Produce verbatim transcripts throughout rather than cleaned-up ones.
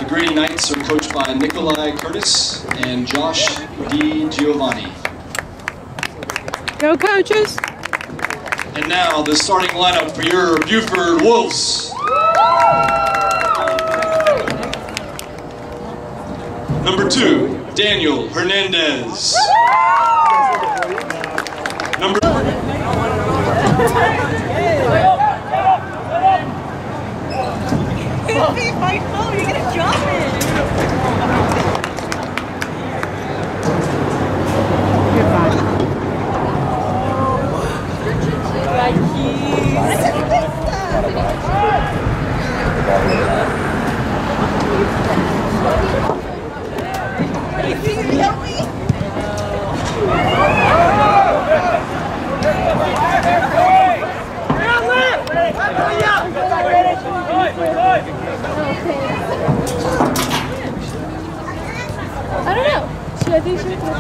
The Grady Knights are coached by Nikolai Curtis and Josh Di Giovanni. Go, coaches! And now the starting lineup for your Buford Wolves. Number two, Daniel Hernandez. Number my phone, you're gonna drop it. I don't know. She, I think she was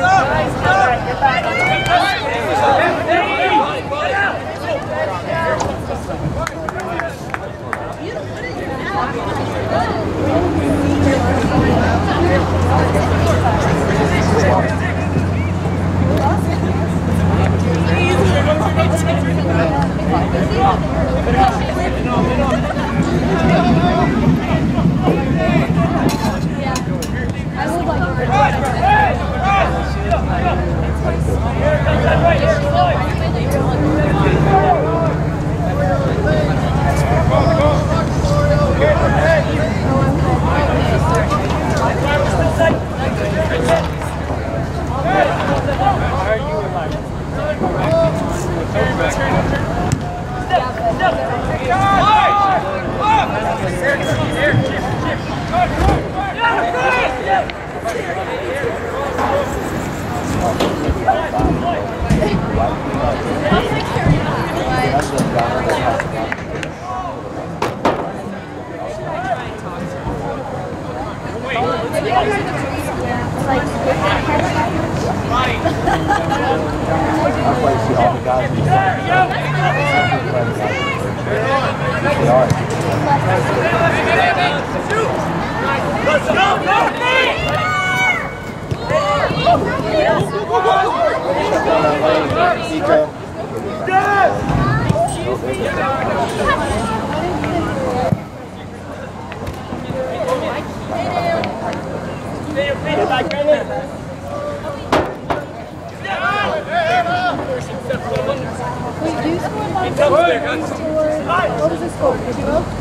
What was the score? Did you go?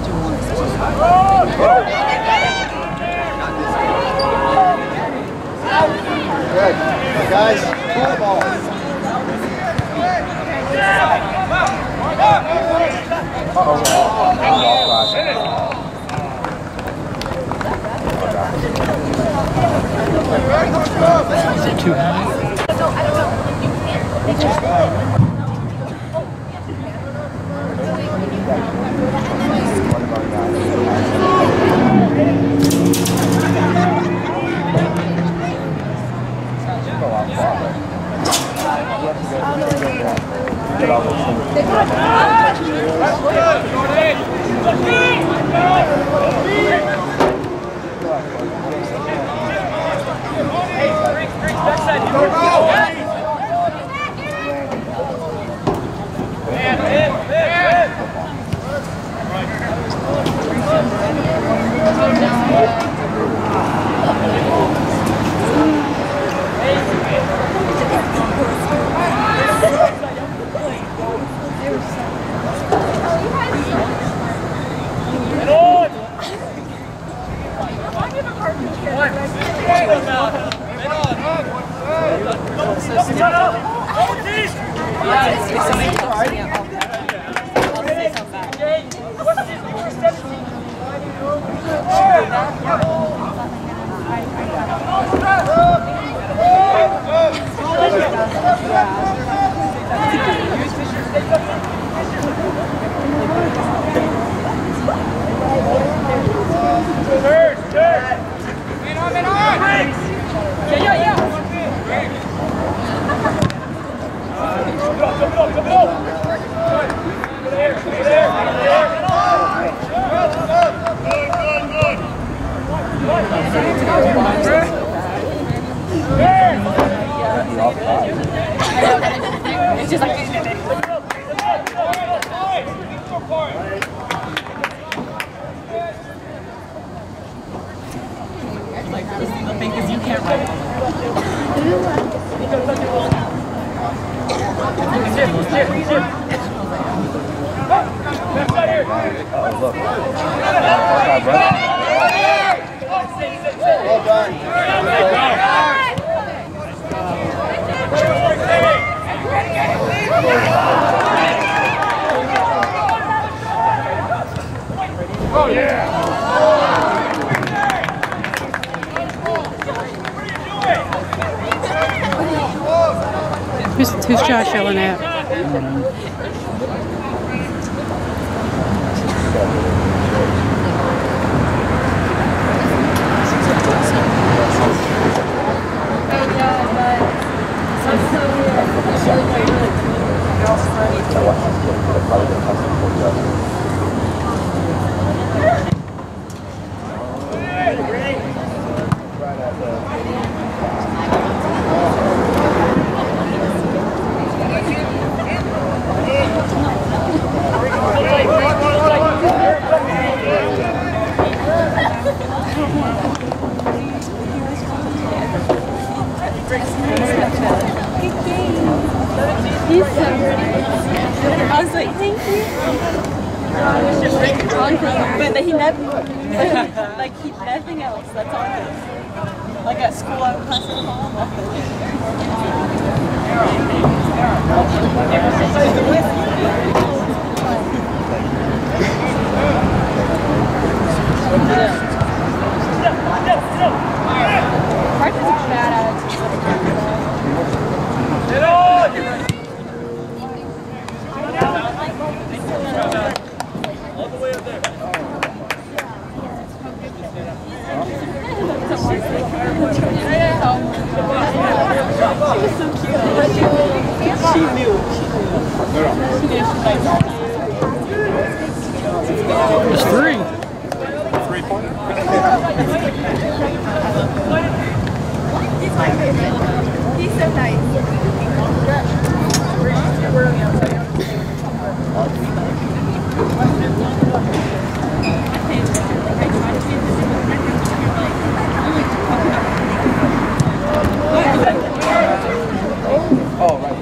Good. Guys, pull the ball. Is it too high? He's just like, like, the thing is you can't run. Oh, look. Well done. Oh, yeah. Who's, who's Josh yelling at? He's so pretty. I was like, thank you. But he never, like, he, nothing else. That's all it is. Like at school, I would pass it home. Parker's a bad attitude. Get on! All the way up there. She was so cute. She knew. It's three. Three pointer. He's my favorite. He's so nice. Oh, right.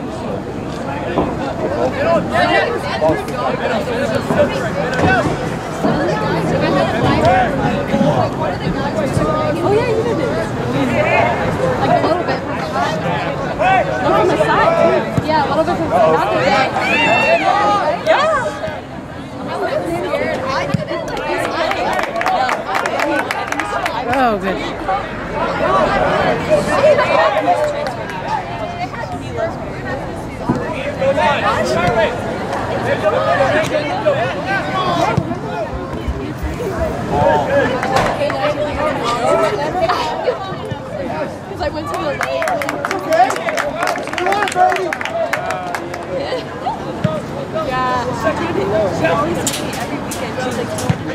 Oh yeah, you did it. Like a little bit. Look on the side. Yeah, a little bit from the side. Not the back. Yeah. Oh, good. Because I went to the lake. Okay. Come on, Grady. Yeah. She always sees me every weekend. She's like,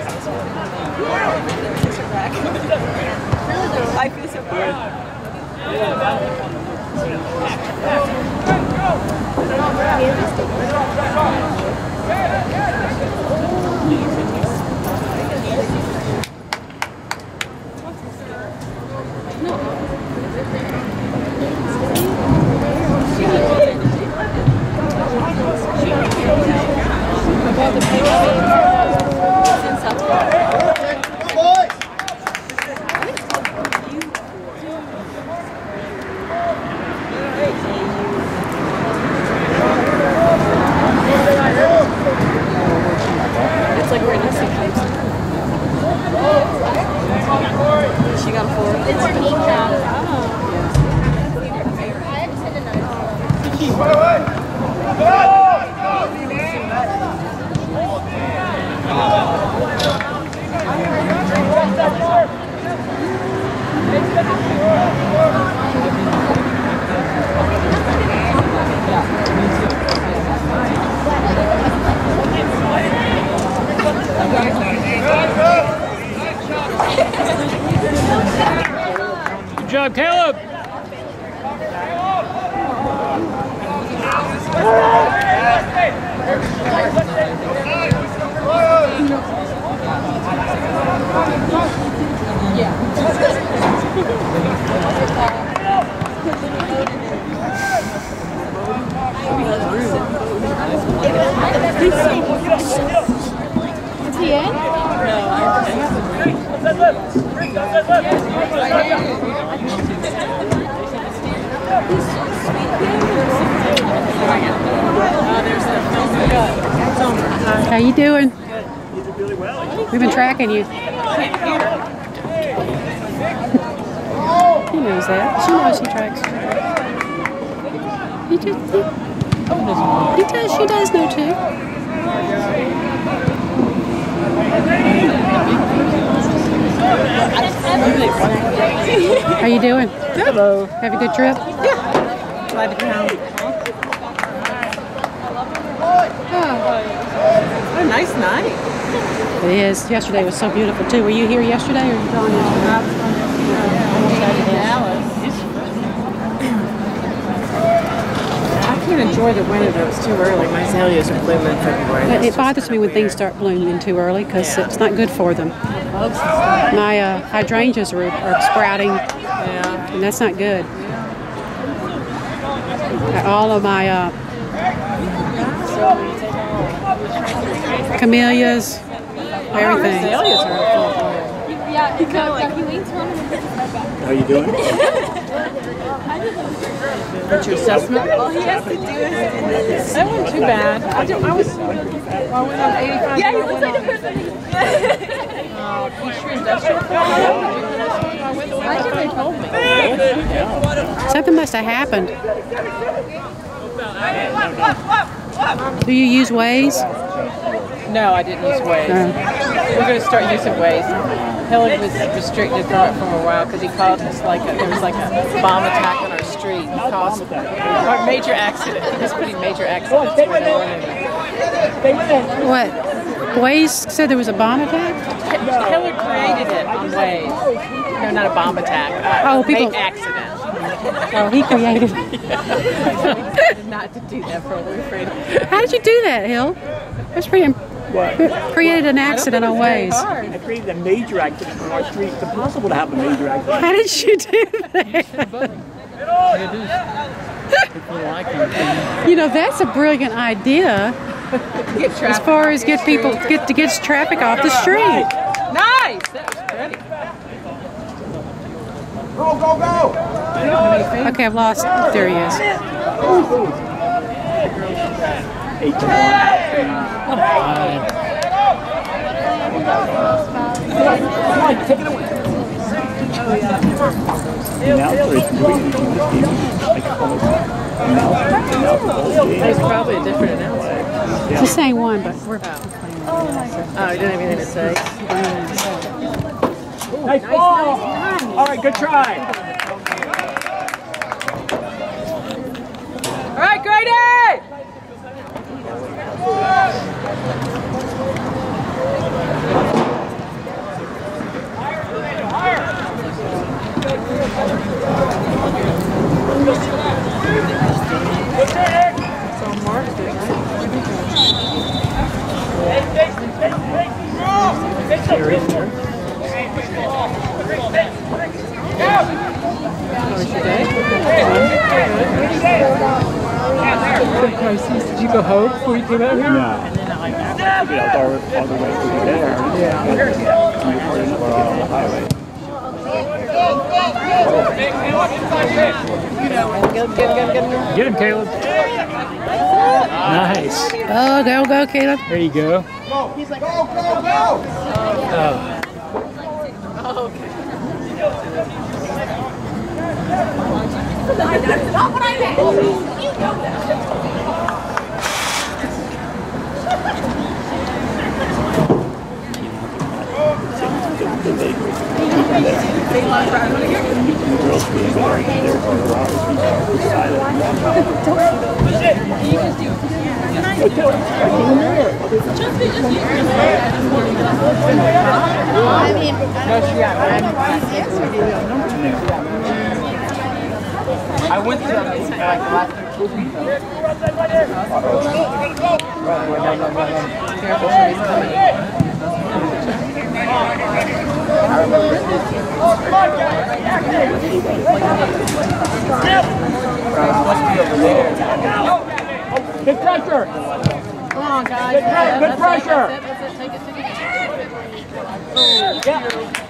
I feel so bad. It's like we're in a sequence. She got a four. It's her knee down. Good job, Caleb. Is he in? How you doing? We've been tracking you. He knows that. She knows he tracks. He just, he, he does. She does know too. How you doing? Hello. Have a good trip? Yeah. Glad to be home. Oh, what a nice night. It is. Yesterday was so beautiful too. Were you here yesterday or were you gone yesterday? Dallas. I can't enjoy the winter though. It's too early. My azaleas are blooming in February. But it bothers me when things start blooming too early because it's not good for them. My uh, hydrangeas are, are sprouting, Yeah. and that's not good. All of my uh, camellias, everything. Azaleas are in full bloom. Yeah, he kind of like he leans on him and puts his head back. How you doing? What's your assessment? All he has to do is. That wasn't too bad. I, do, I was. Well, I went on eighty-five. Yeah, he looks like the person. Uh, Fisher Industrial Park. I think they told me. Something must have happened. Do you use Waze? No, I didn't use Waze. No. We're going to start using Waze. Hillary was restricted from it for a while because he caused us like a, there was like a bomb attack on our street. He caused a major accident. He was putting major accidents going on. What? Waze said there was a bomb attack? Hillary created it on Waze. No, not a bomb attack. Uh, Oh, a people- make accident. Oh, he created it. Decided not to do that for a little afraid. How did you do that, Hill? That's pretty. Imp- created an accident on Waze. I created a major accident on our street. It's impossible to have a major accident. How did you do that? You know, that's a brilliant idea as far as get people get to get traffic off the street. Nice! That was pretty. Go, go, go! Okay, I've lost. There he is. Eight to one. Come on, take it away. The announcer is doing it. Like almost There's probably a different announcer. It's the same one, but we're. Oh, you didn't have anything to say? nice ball! All right, good try. All right, Grady! Did you go home before you came out here? No. You know, all, all the way through there. Yeah. We're all on the highway. Get him, Caleb. Nice. Oh, go, go, Caleb. There you go. Go, go, go! Oh. That's not what I meant. You know that. No, she got mad. I went to like the last two weeks. Careful, she's coming. Good pressure! Come on, guys. Good, Yeah, good that's pressure! It, that's it, that's it. Take it, take it. Yeah.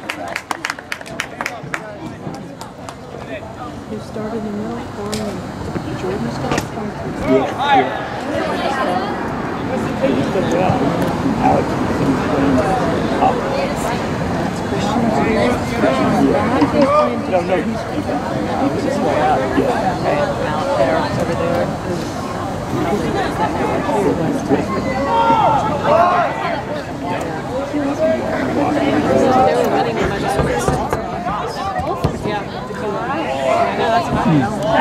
Who started in middle farm and Jordan started farming. Yeah. They just did well. Alex is up. No, no, he's he's just way out. Yeah. Out there, over there. They were running a bunch of sports. Yeah. No, that's fine.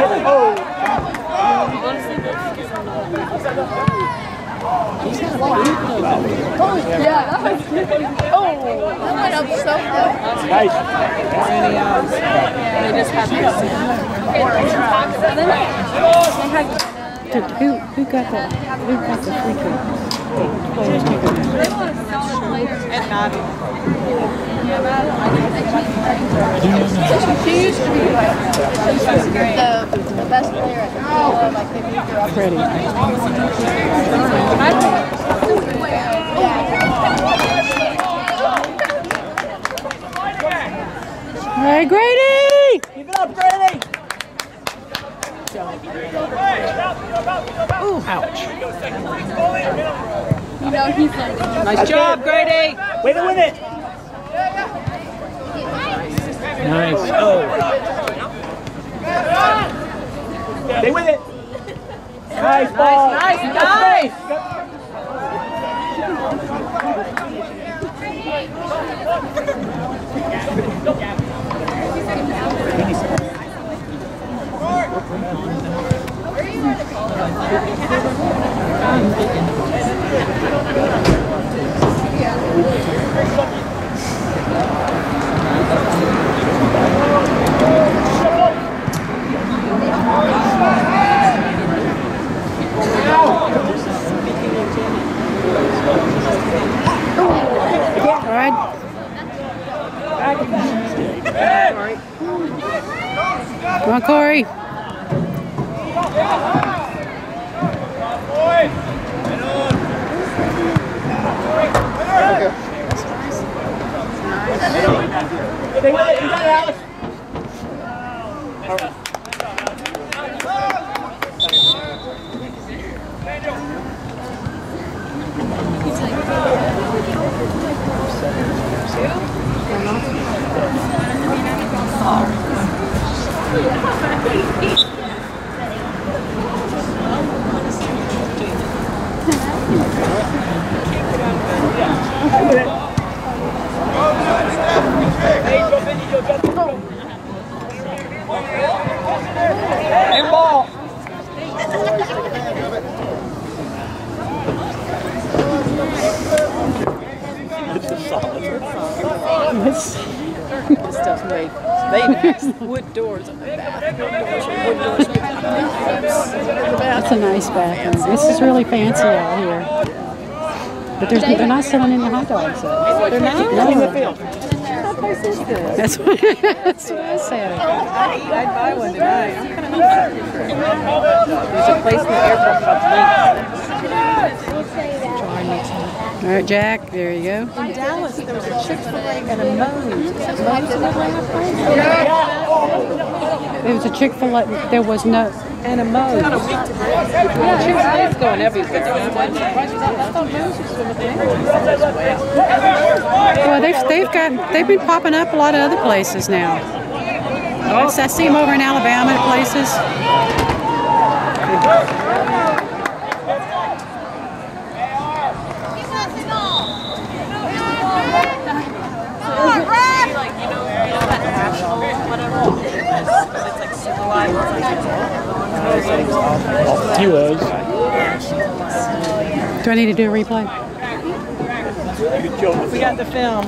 Yeah, that was good. Oh, that went up so far. Nice. Any, um, they just had this. Did, who who got the who got the free kick? Players taking that. And Maddie. She used to be like the, the best player at the school. Like they moved her up. Grady. All right, Grady! Keep it up, Grady! Ooh, ouch. You know he's like. Nice job, Grady. Way to win it! Nice. Oh. They win it! Nice ball! Nice, nice. All right. Come on, Corey. They win it! You got it, Alex! Hey, ball! This stuff's made. They even have wood doors on the back. Wood doors with That's a nice bathroom. This is really fancy out here. But there's, they're not selling any hot dogs, though. They're not? No. In the field. What place is this? That's what, that's what I said. I'd, I'd buy one tonight. I'm kind of hungry. There's a place in the airport called Links. All right, Jack, there you go. In Dallas, there was a Chick-fil-A and a Moe's. There was a Chick-fil-A, there was no, And a Moe's. Chick-fil-A's going everywhere. I thought Moe's was still with well, they've, they've got, they've been popping up a lot of other places now. I see them over in Alabama at places. He was. Do I need to do a replay? We got the film.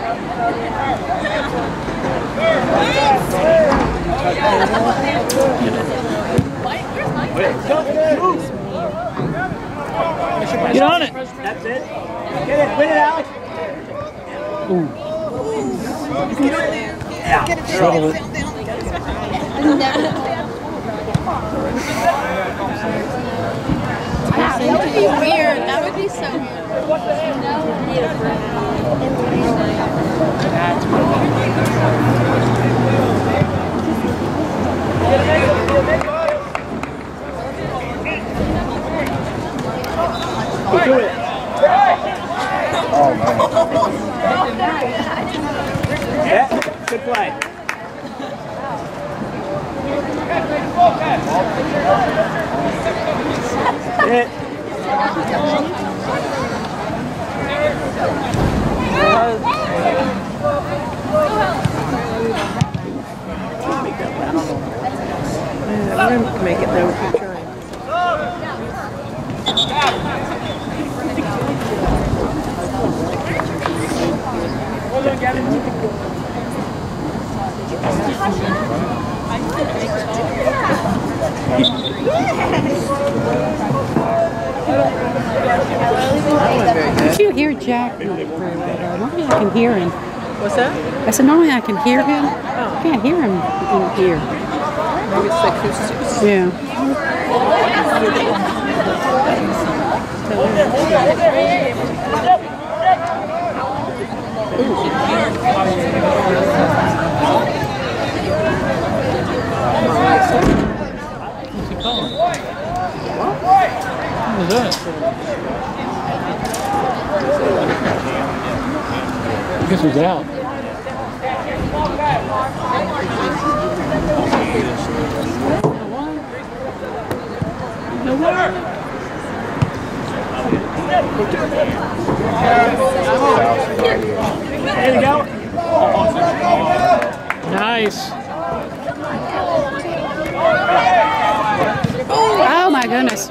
Get on it. That's it. Get it. Win it, Alex. Ooh. Yeah. Settle it. That would be weird. That would be so weird. Do it. Oh, man. Yeah, good play. Hit. Yeah, we're gonna make it though. Keep trying. I can't hear Jack very well. Normally I can hear him. What's that? I said normally I can hear him. Oh. I can't hear him in here. Maybe it's the acoustics. Yeah. What's he calling? What was that? I guess it was out. There you go. Nice. Oh my goodness.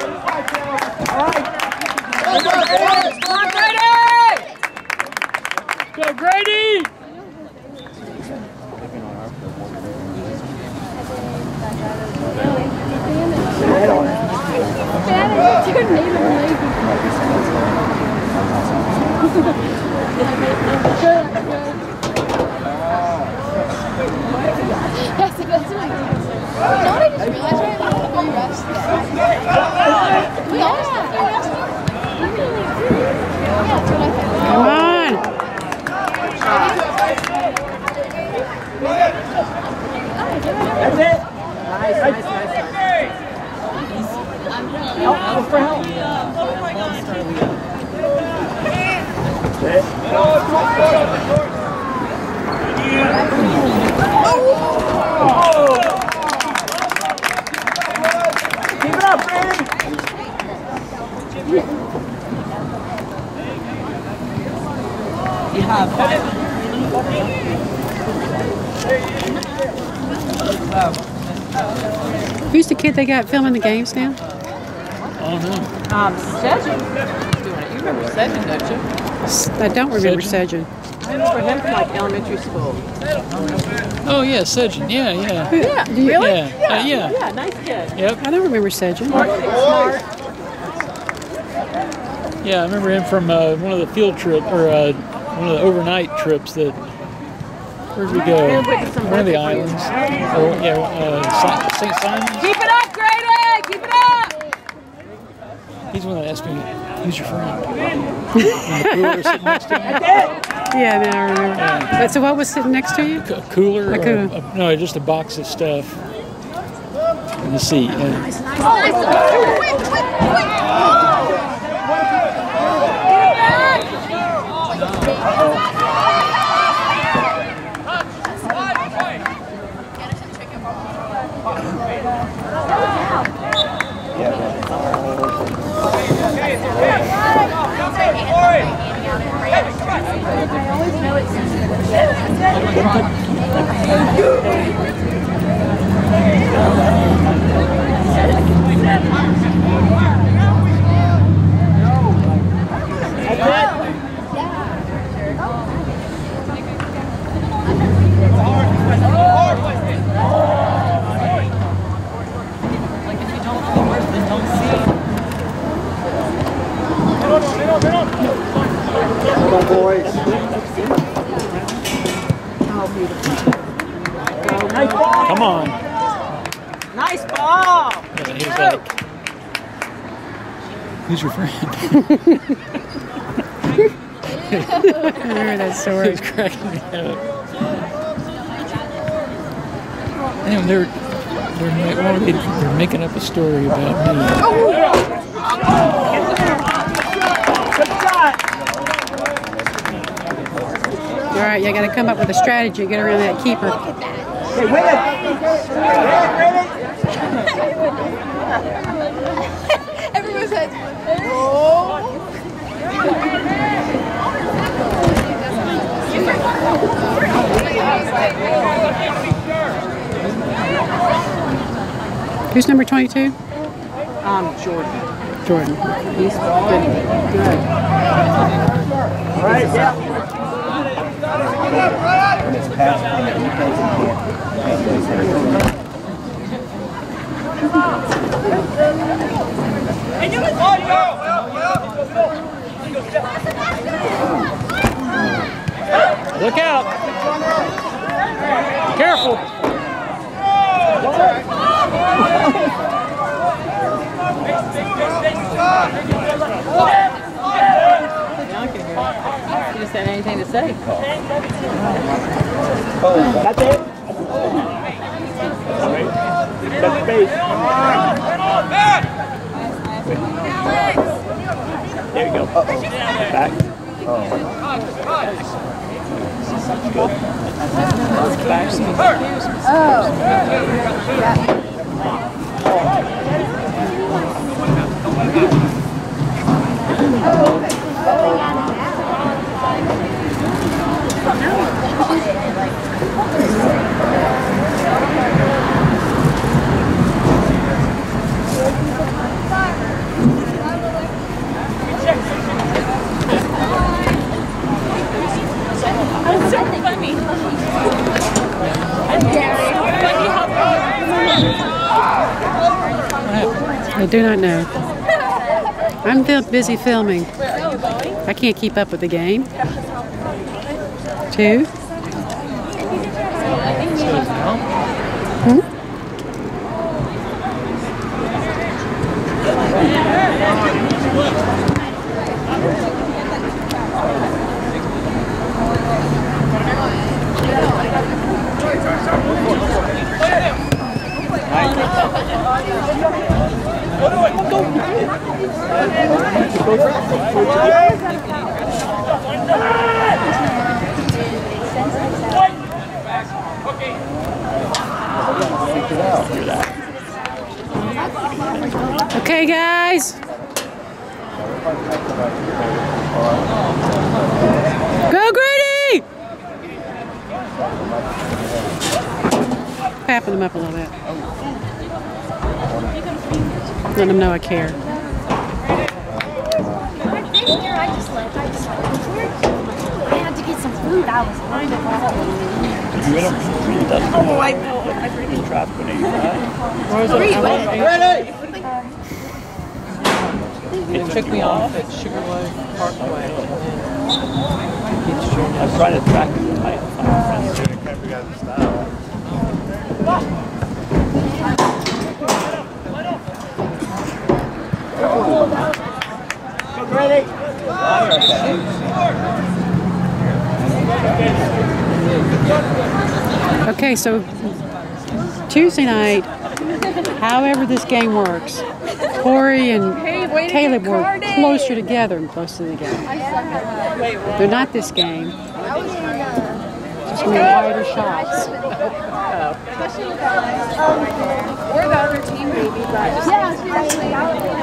Go Grady! Yes, that's what I do. You know what I just realized right now? We rest there. We all rest there. Yeah, that's what I thought. Come on. That's it. Nice, nice, nice, nice. Help, look for help. Keep it up, Grady. You have five. Who's the kid they got filming the games now? Oh no. Um, Sedgin doing it. You remember Sedgin, don't you? I don't remember Sedgin. I remember him from like elementary school. Oh yeah, Sedgin. Yeah, yeah. Yeah, Do you- really? Yeah, Yeah, uh, yeah. yeah, nice kid. Yep. I don't remember Sedgin. Smart. Yeah, I remember him from uh, one of the field trip or uh, one of the overnight trips that. Where'd we go? Yeah, went to some One of the birthday islands. Oh yeah, uh, Saint Simon. Keep it up, Grady! Keep it up! He's one that asked me, "Who's your friend?" And the cooler sitting next to me. Yeah, now I remember. But so what was sitting next to you? A cooler, A or cooler. a, no, just a box of stuff in the seat. Yeah. Nice. Quick, quick, quick. Come on, boys. Come on. Nice ball. Yeah, he was like, who's your friend? I remember that It story. was cracking me up. Damn, they're they're, ma- what were they, they're making up a story about me. All right, you got to come up with a strategy to get around that keeper. Hey, win it! Everyone's head. Who's number twenty-two? Um, Jordan. Jordan. He's been good. All right, yeah. When it's past one, you think you Look out! Careful! He just had anything to say. That's it. That's space. There you go. Back. I do not know. I'm fil- busy filming. I can't keep up with the game. Two. Hmm? Okay, guys. Go, Grady! Papping them up a little bit. Let them know I care. I just left. I just left. I had to get some food. I was hungry. You in them? Oh, I know. You're trapped when you Ready? It took me off at Sugarwood Parkway. I was trying to track it. I find friends. Go, Grady! Okay, so Tuesday night, however this game works, Corey and Caleb were closer together and closer together. They're not this game. Just going to be wider shots. Or the other team, maybe, but yeah, seriously.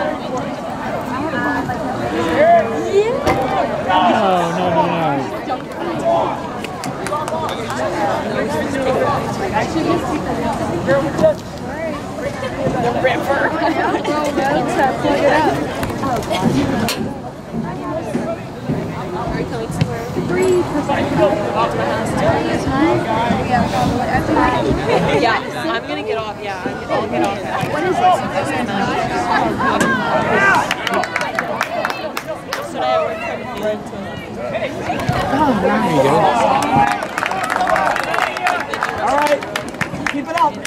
Oh, no, no, no. The river. Plug it up. Three percent. Yeah, I'm gonna get off. Yeah, I'll get off. What is this? So I have There you go. All right. Keep it up.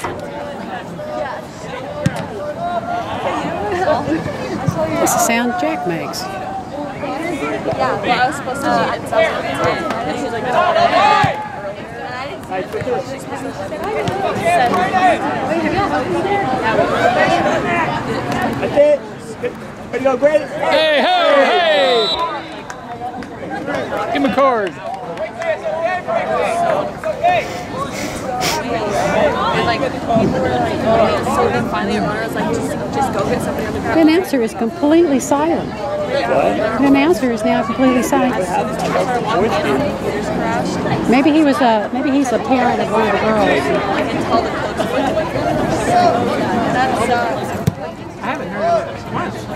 That's the sound Jack makes. Yeah, well, I was supposed to do it until ten. And she's like, no. That's it. Way to go, Grady. Hey, hey, hey! Give him a card. And like, people were like, oh, so then finally everyone was like, just, just go get somebody on the ground. The announcer is completely silent. The announcer is now completely silent. Maybe he was a, maybe he's a parent of one of the girls. I haven't heard of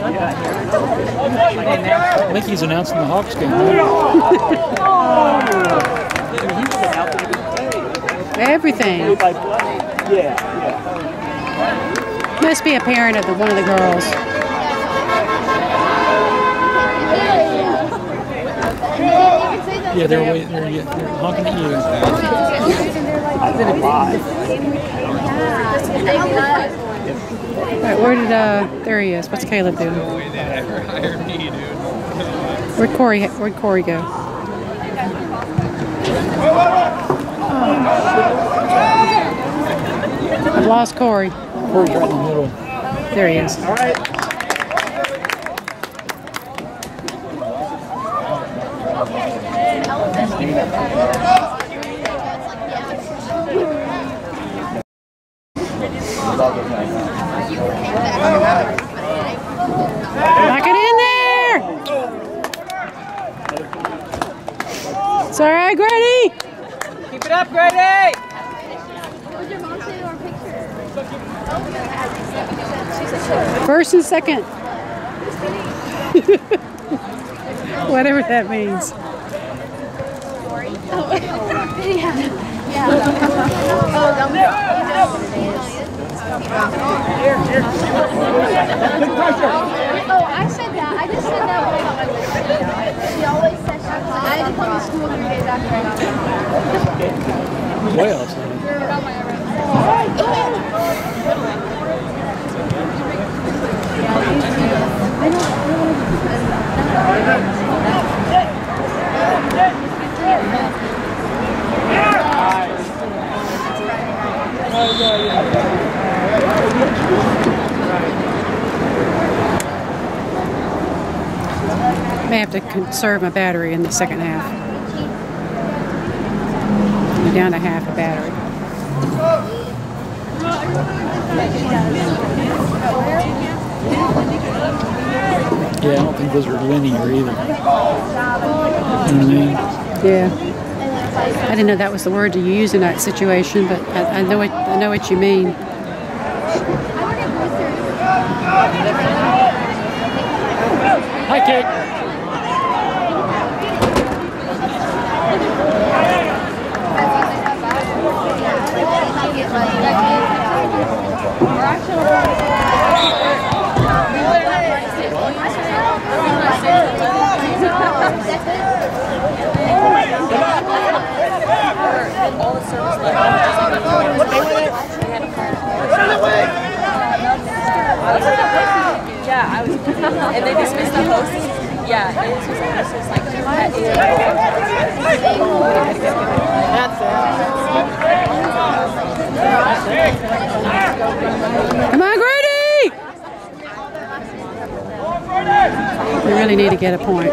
I think he's announcing the Hawks game. Everything. Yeah, yeah. Must be a parent of the, one of the girls. Yeah, they're waiting. They're, they're honking at you. All right, where did uh? There he is. What's Caleb doing? Where'd Corey? Where'd Corey go? I've lost Corey. Corey's right in the middle. There he is. All right. Knock it in there! It's all right, Grady. Keep it up, Grady! First and second. Whatever that means. Oh, I said that. I just said that when I got my list. She always says that. I had to come to school three days after I got Way outside. May have to conserve my battery in the second half. I'm down to half a battery. Yeah, I don't think those are linear either. You know what I mean? Yeah. I didn't know that was the word to use in that situation, but I, I know what I know what you mean. High kick. Yeah, I was, and they dismissed the host. Yeah, they dismissed the host. It's like, Come on, Grady! We really need to get a point.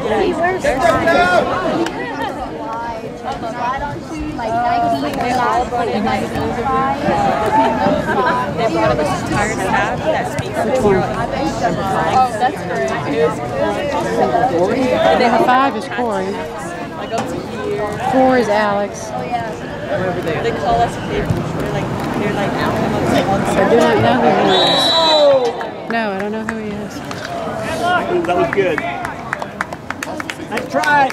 Like Nike, they all brought in like they brought in this entire staff that speaks zero English. Oh, that's great. It was cool. And they Number five is Corey. like up to here. Four is Alex. Oh yeah. They call us people. They're like they're like out on one I side. do not know who he is. No, I don't know who he is. That was good. Nice try.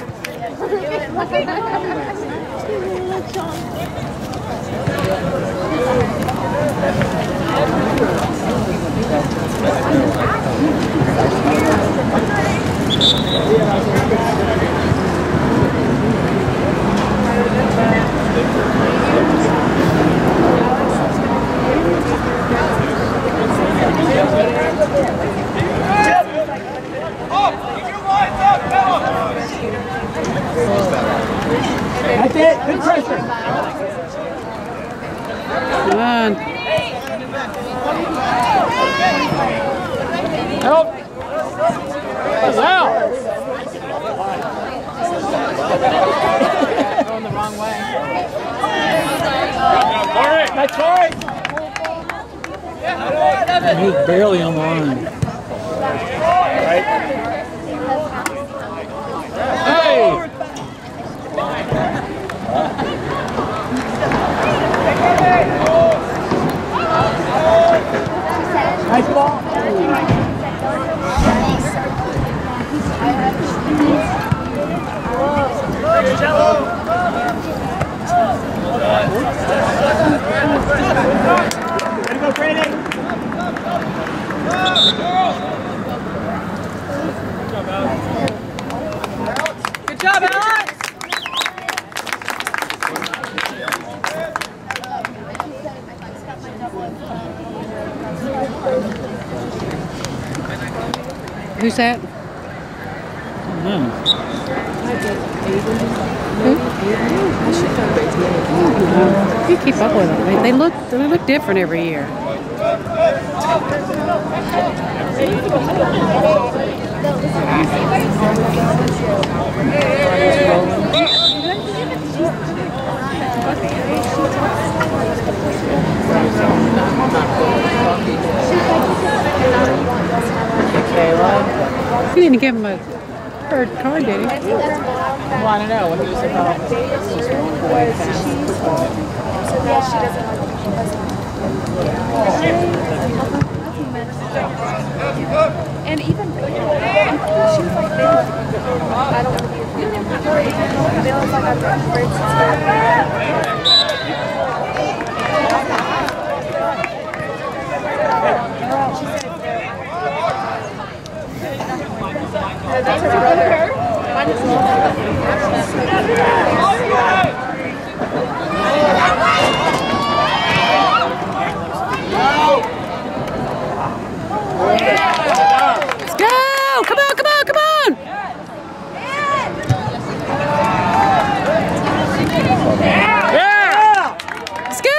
Yeah. That's it. Good pressure. Come on. Help. Wow. Going the wrong way. That's right. He was barely on the line. Right. Hey! Nice ball. Way to go, Grady. Good job, Alex! Who's that? Mm. You keep up with them. They, they look they look different every year. He didn't give him a third card, did he? Well, I don't know. What he was about. Just one boy fast. Yeah, she doesn't like and even she was like, I don't want to be a fan. Bill was like, I've got friends. That's her brother. Mine is Let's go! Come on, come on, come on! Yeah! Let's go!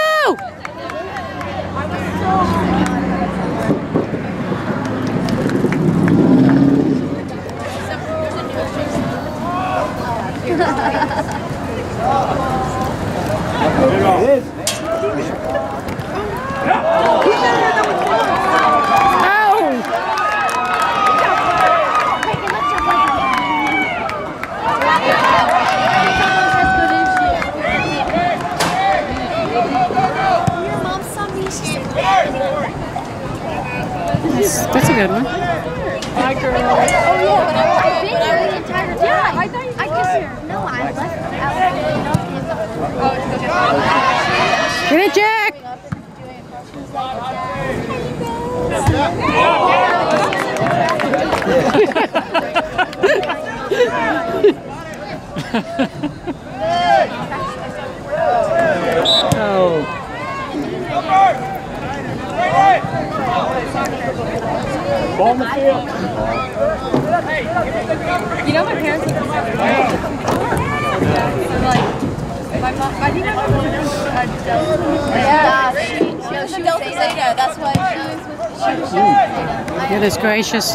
That's a good one. Hi, girl. Oh, yeah, when I was been here the entire time. Yeah, I thought you I just, no, I left out. Get it, Jack! Oh. Ball in the field. You know, my parents used to say that. Like, my mom, I think my mom was a Delta. Yeah, she, she was a Delta Zeta. That's why she was with she was Zeta. Goodness gracious.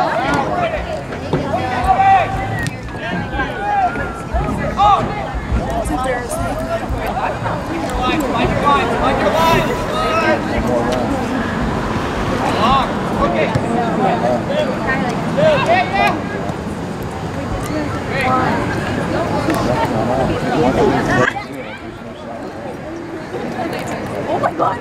Oh my God.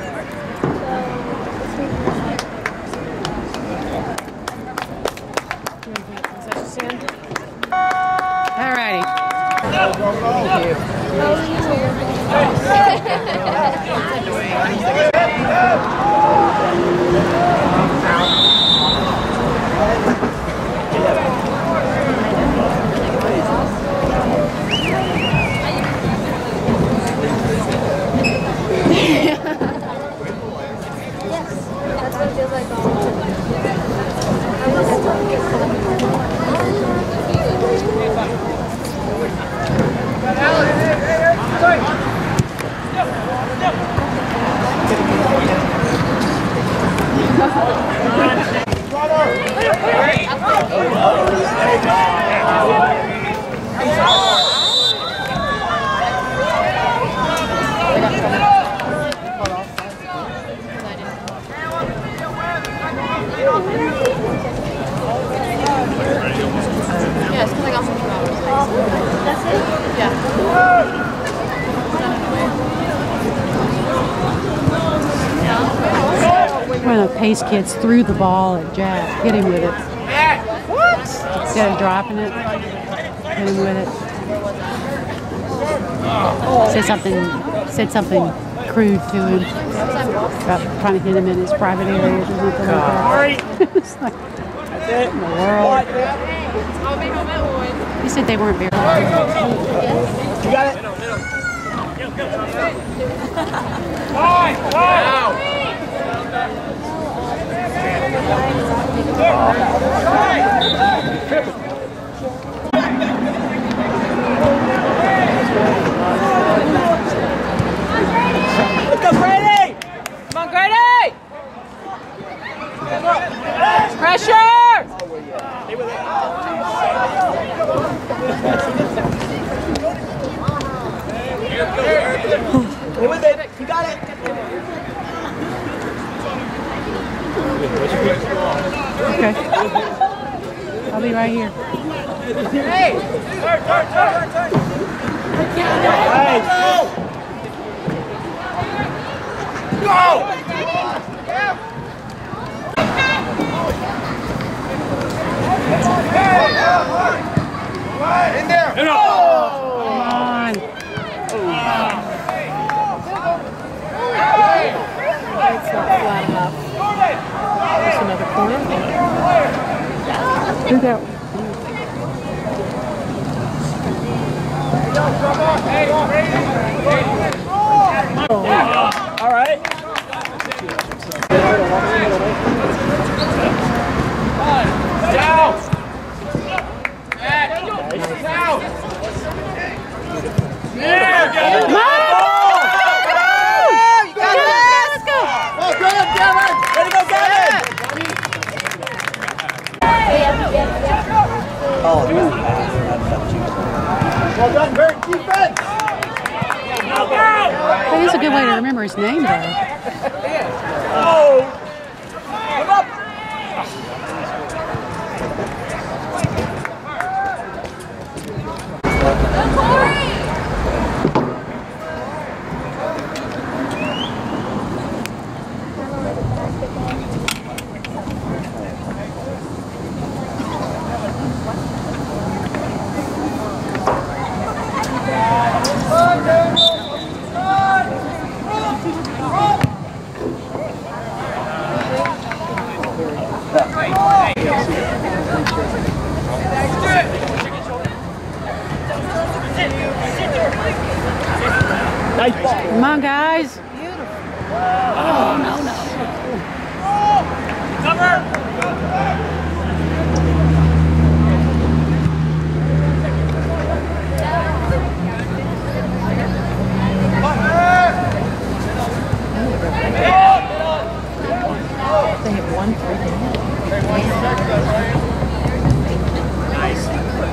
All righty. That's what it feels like all the time. Pace kids threw the ball at Jack. Hit him with it. What? Instead of dropping it, hit him with it. Said something, said something crude to him about trying to hit him in his private areas or something like that. It's like, That's it. in the world. He said they weren't very good. You got it. Let's go, Grady! Come on, Grady! Pressure! Stay with it. Stay with it. You got it. Okay. I'll be right here. Hey! Turn, turn, turn, turn. Nice. Go! In there. Come on. It's not flat enough. There's another corner. Do that. All right. Down. Down. Come on! You got it! Let's go! Oh, Gavin, Gavin! Way to go, Gavin! Oh, well done, Bert. Defense! That is a good way to remember his name, though. Oh! Come up! Nice ball. Come on, guys. Oh, no, no. Cover! They have one three Nice.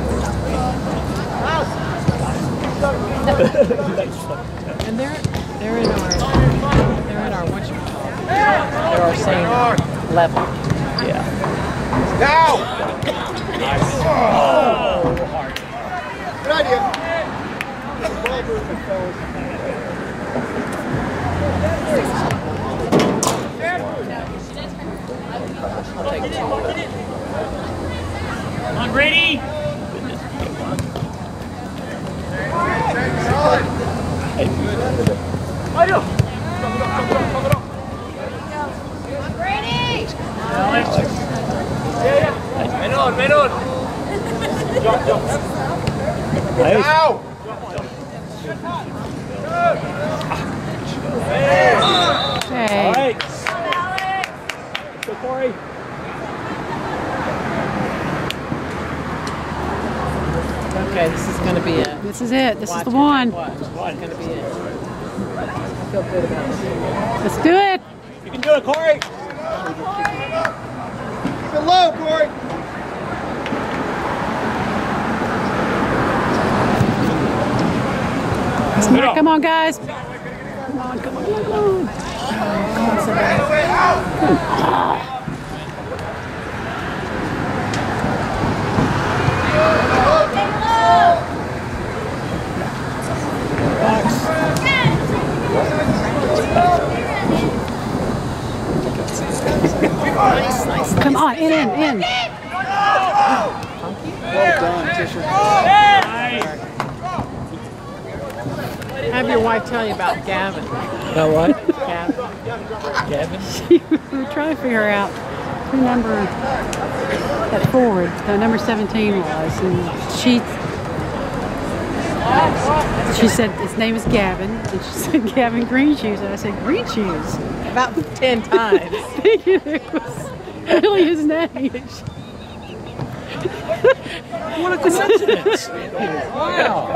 And they're they're in our they're in our whatchamacallit. They're our same level. Yeah. Now! Nice. Oh, hard. Good idea. I'll take two. Come on, Grady! I do. Menon, menon. Jump, jump. Nice. Now. Hey. All right. Go, Corey. Okay, this is going to be it. This is it. This Watch is the it. one. Watch. This is going to be it. I feel good about it. Let's do it. You can do it, Corey. Keep it low, Corey. Come on, guys. Come on, come on, come on. in, in. Well done, Tisha. Have your wife tell you about Gavin. About what? Gavin. Gavin? We were trying to figure out who number that forward, the number seventeen was, and she she said his name is Gavin, and she said Gavin Green Shoes, and I said Green Shoes. About ten times. Thinking it was really his name. What a coincidence! Wow!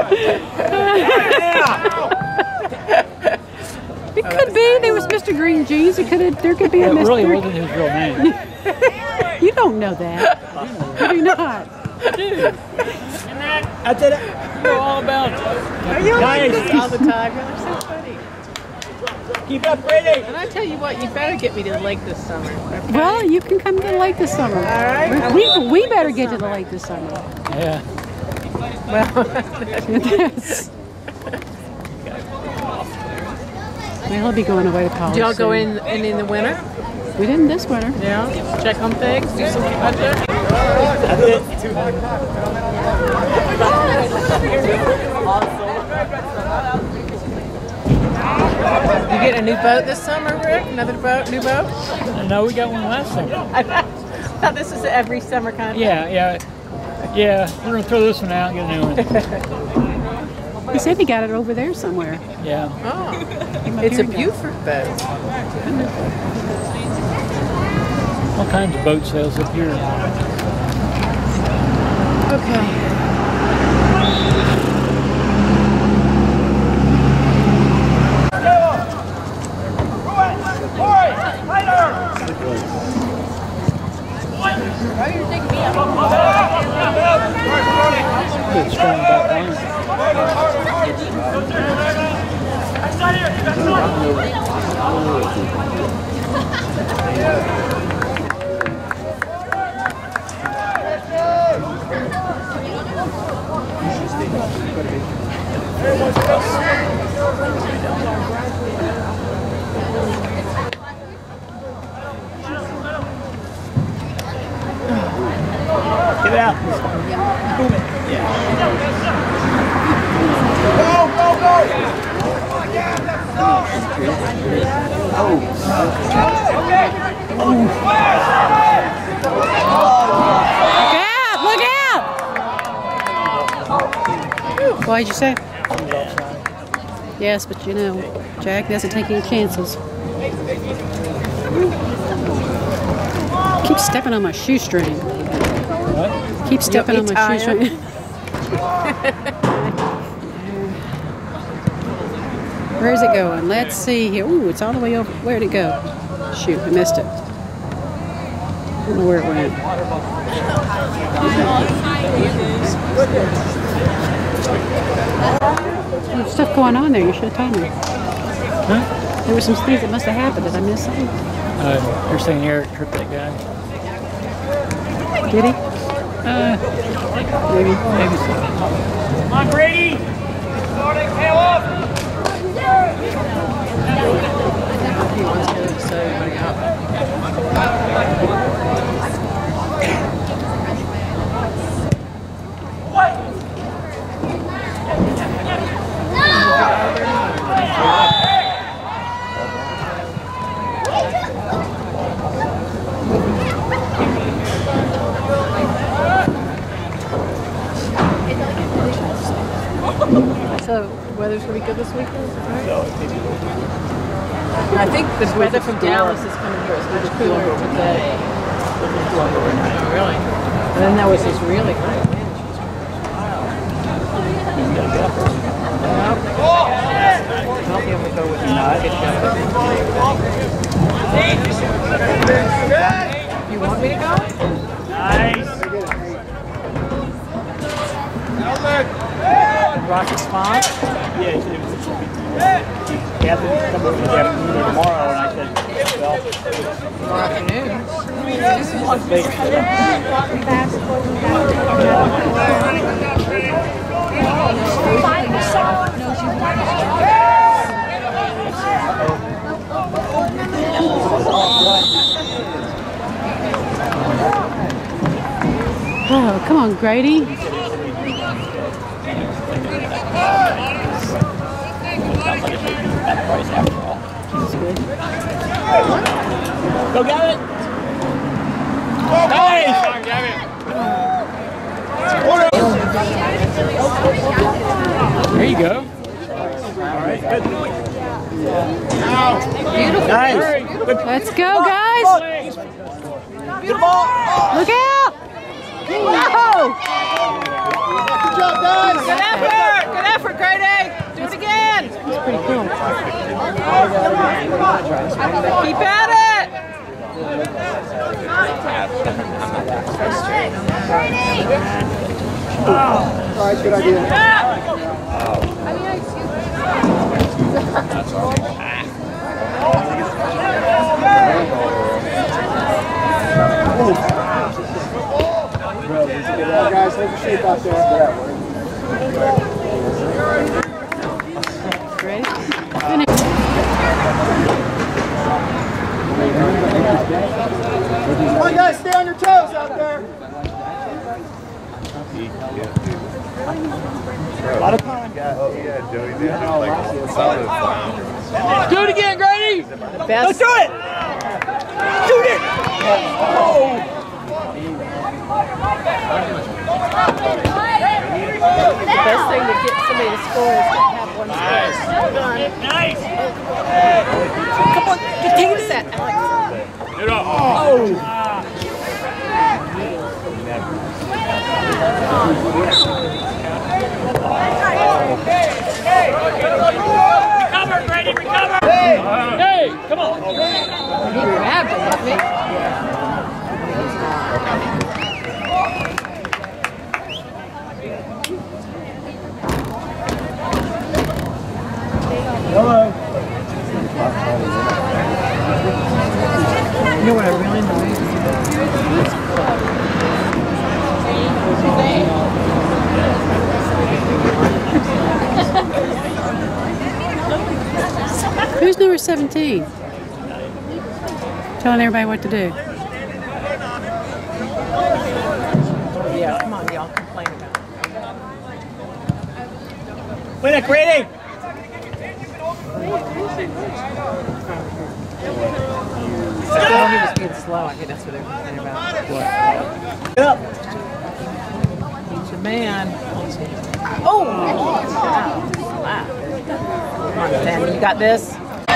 It could be there was Mister Green Jeans. It could have. There could be a It Mister really wasn't his real name. You don't know that. You do not. Dude, I did it. you know all about it. You like Nice. this all the time. You're so funny. Keep up, Grady. And I tell you what, you better get me to the lake this summer. Okay? Well, you can come to the lake this summer. All right. We, we better get to the lake this summer. Yeah. Well, Yes. Well, he'll be going away to college. did y'all go soon. in, in in the winter? We didn't this winter. Yeah. Check on things. Do some project. That's it. You get a new boat this summer, Rick? Another boat? New boat? No, we got one last summer. I thought this is every summer kind of Yeah, yeah. Yeah, we're going to throw this one out and get a new one. He said he got it over there somewhere. Yeah. Oh, it's a Buford boat. All kinds of boat sales up here. Okay. Good strong back line. Give it out. Boom it. Yeah. Go, go, go! Look out! Look out! What did you say? Yes, but you know, Jack doesn't take any chances. Keep stepping on my shoestring. What? Keep stepping on You my tired? shoestring. Where's it going? Let's see here. Ooh, it's all the way over. Where'd it go? Shoot, I missed it. I don't know where it went. There's stuff going on there. You should have told me. Huh? There were some things that must have happened. Did I miss something? Uh, you're saying Eric tripped that guy? Did he? Uh, Maybe. maybe so. Come on, Grady! Starting tail off! He wants to set everybody up. So, weather's going to be good this weekend? Right? I think the weather from Dallas is coming here. It's much cooler today. Oh, really? And then there was this really high wind. I'll be able to go with you. You want me to go? Nice! Rocket Spawn? Yeah, he said it was a He had to come over this afternoon or tomorrow, and I said, well, Tomorrow afternoon. late. Oh, come on, Grady. Go get it! Nice! There you go. Beautiful. Nice. Let's go, guys. Beautiful. Look out. No. Good job, guys. Good effort! Good effort, Grady! Do it again! That's pretty cool. Keep at it! All right, good idea. That's all. Guys, take a shape out there. Ready? Come on, guys, stay on your toes out there. A lot of time. Yeah, Joey did like a solid clown. Do it again, Grady! Best. Let's do it! Shoot it! Oh! The best thing to get somebody to score is to have one Nice. score. Nice! Come on, get take that, Alex. Get up. Oh! Recover, Grady, recover! Hey, come on! He grabbed him, didn't he? Hello. You know what I really know? Who's number seventeen? Telling everybody what to do. Yeah, come on, y'all complain about it. Win it, Grady! Oh, he was being slow. I think that's what they're complaining about. Get up! He's a man. Oh! Wow. Come on, Sandy, you got this?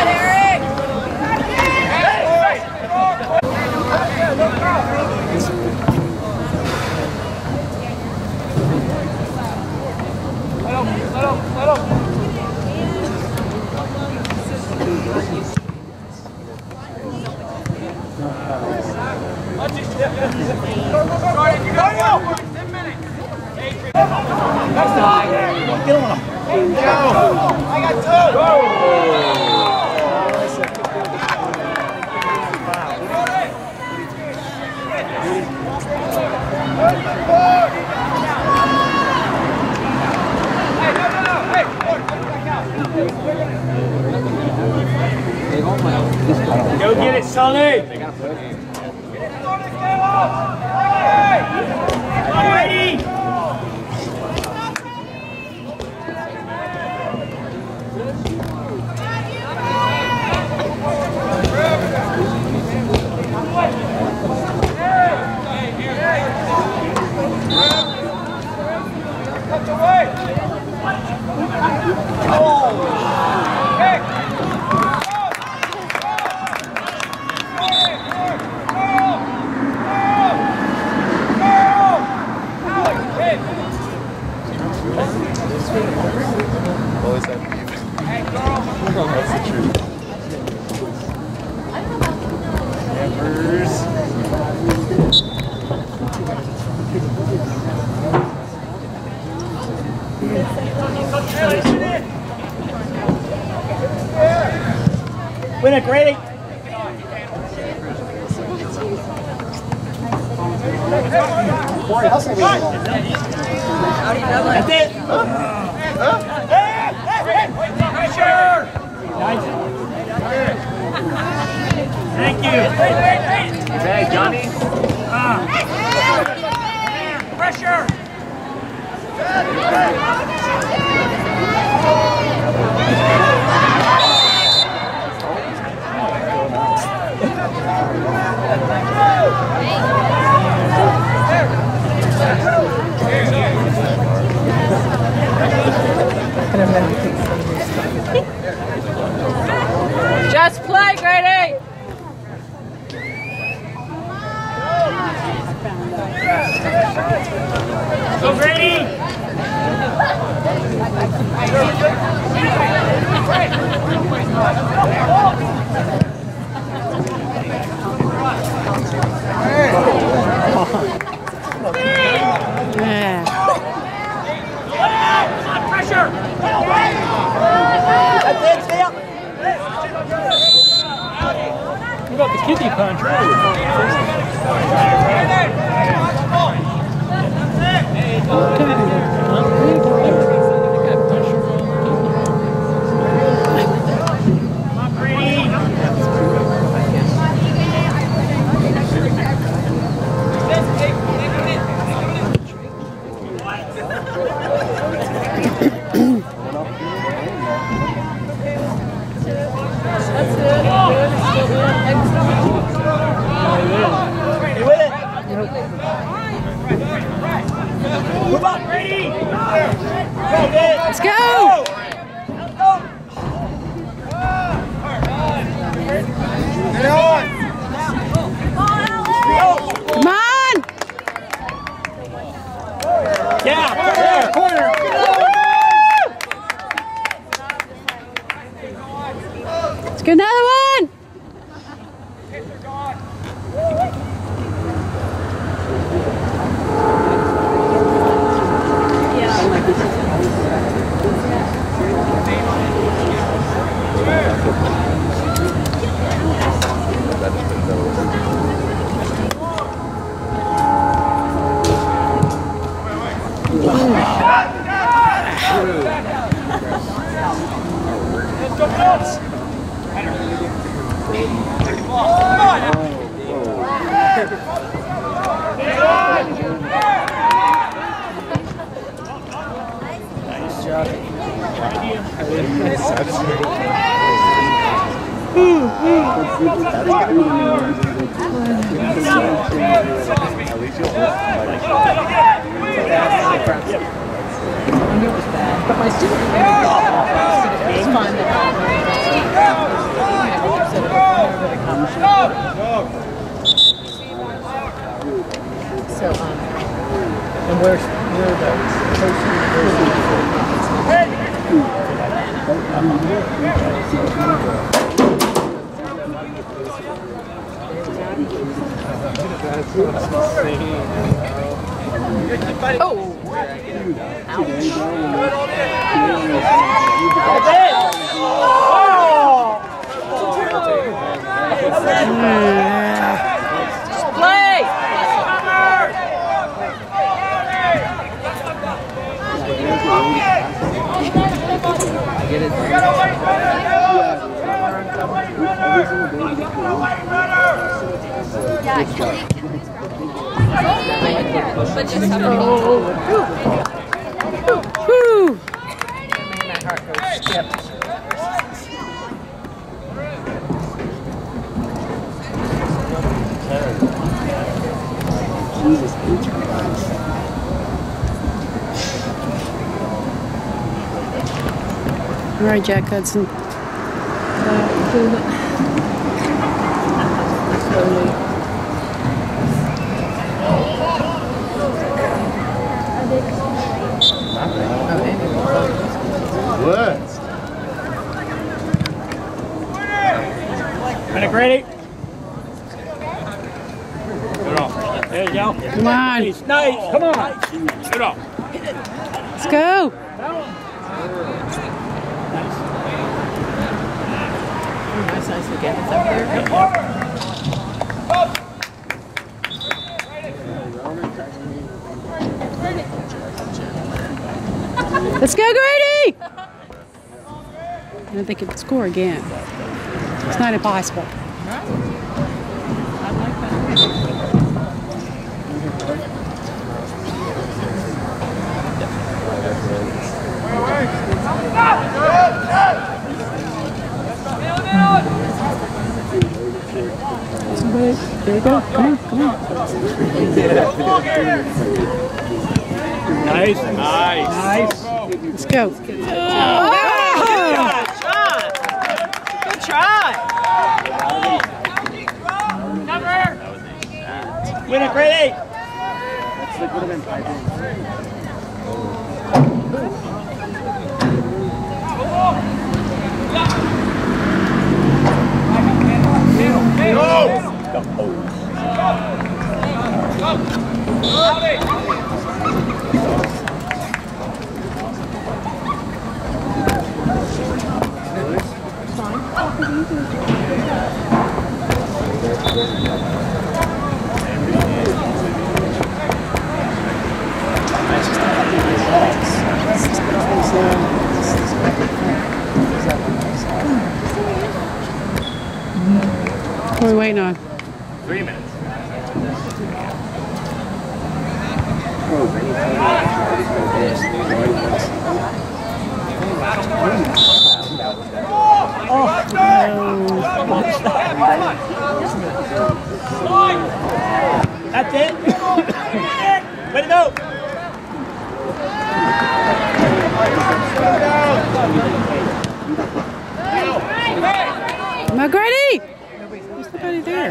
I got Go get it, Sonny! Ready! Always have to be. That's the truth. Hammers. Win it, Grady! That's it! Pressure! Nice. Thank you. Hey, Johnny. Ah. pressure! Just play, Grady! Go, Grady! Yeah. Pressure! What about the kiddie contract? Let's go! Come on! Yeah, corner, corner. Let's get another one! But my student it was fun. So, um, and where's where the coach oh! Just play! Get it. Yeah, Kelly. But just Woo! My heart goes skip. Jesus H. Christ. All right, Jack Hudson. Slowly. What? Ready, Grady? There you go. Come on. Nice, nice. Come on. Get off. Let's go. Nice, nice again. It's up there. Let's go, Grady! And they could score again. It's not impossible. I like that. There you go. Come on, come on. Nice, nice, nice. Let's go. Oh, good try. Good try. Win it, Grady. What are we waiting on? Three minutes. Oh, no. That's it. Way to go. Come on, Grady! There's nobody there.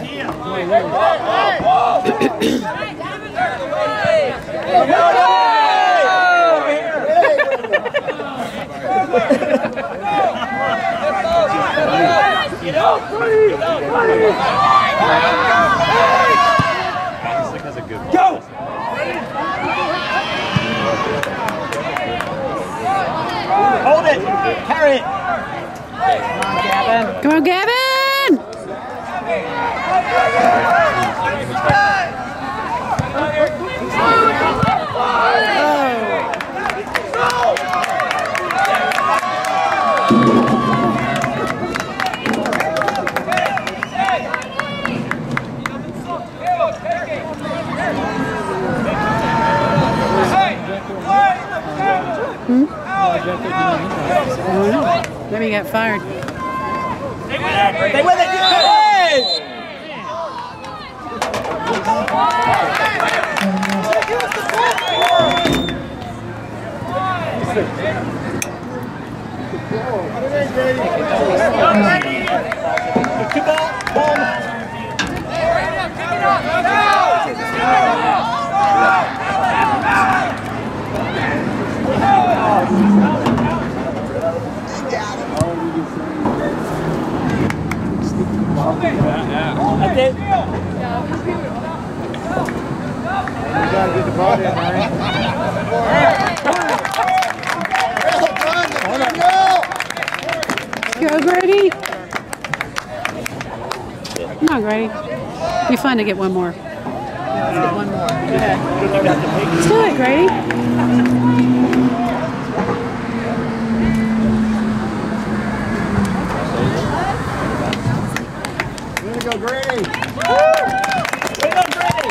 Go! Hold it! Carry it! Come on, Gavin. Come on, Gavin! Hmm? I don't know. Maybe he got fired. Stay with it! Yes! Two ball, ball. That's it. You gotta get the ball in, man. Go, Grady. Come on, Grady. It'd be fun to get one more. Let's get one more. Okay. Let's do it, Grady. Way to go, Grady. Way to go, Grady.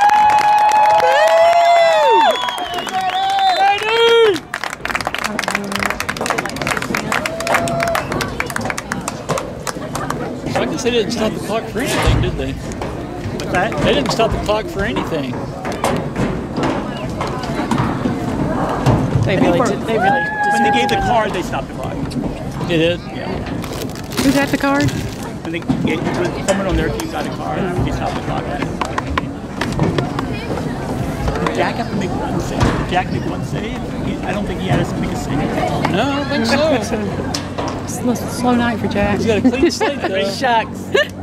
So I guess they didn't stop the clock for anything, did they? What's that? They didn't stop the clock for anything. They really did. They really When they gave the card, they stopped the clock. They did? Yeah. Who got the card? When they gave, when someone on their team got a card, they stopped the clock. Did Jack have to make one save? Did Jack make one save? He, I don't think he had to make a save. No, I don't think so. It's a slow night for Jack. He's got a clean slate, though. Shucks.